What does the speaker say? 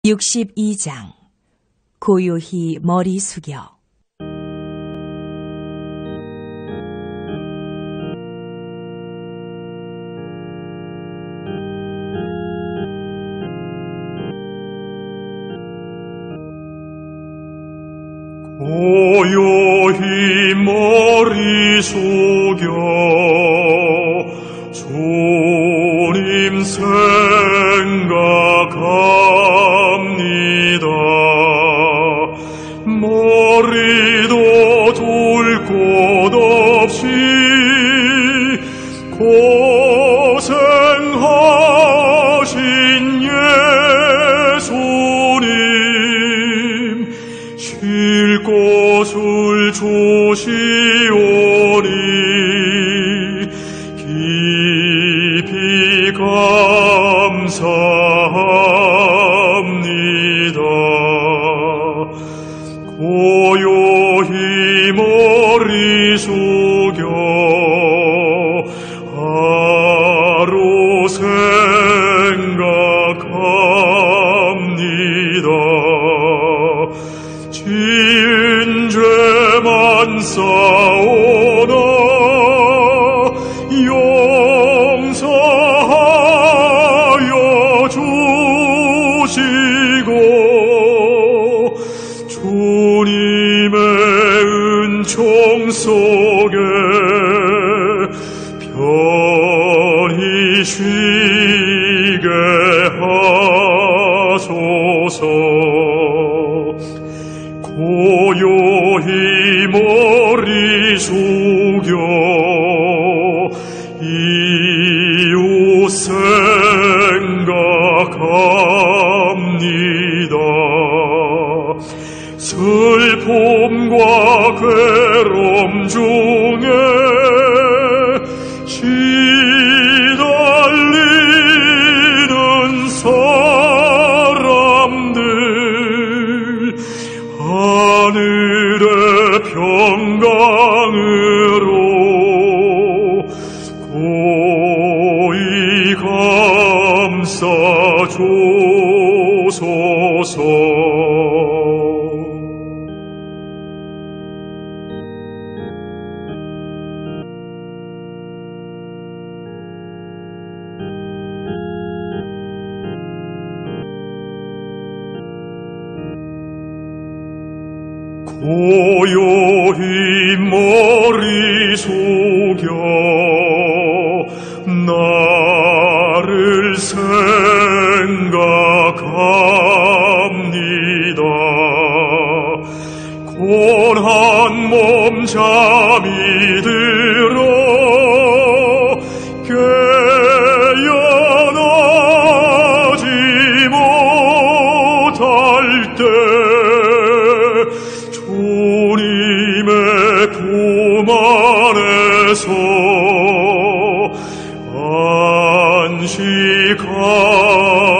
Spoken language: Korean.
62장 고요히 머리 숙여 고요히 머리 숙여 주님 생각합니다. 머리도 둘 곳 없이 고생하신 예수님 쉴 곳을 주시오니 깊이 감사합니다. 고요히 머리 숙여 하루 생각합니다. 지은 죄만 쌓오나 용서하여 주시고 주님의 은총 속에 편히 쉬게 하소서. 고요히 머리 숙여 이웃 생각합니다. 슬픔과 괴로움 중에 시달리는 사람들 하늘의 평강으로 고이 감싸주소서. 고요히 머리 숙여 나를 생각합니다. 고난 몸 잠이 들어 깨어나지 못할 때 주님의 품 안에서 안식하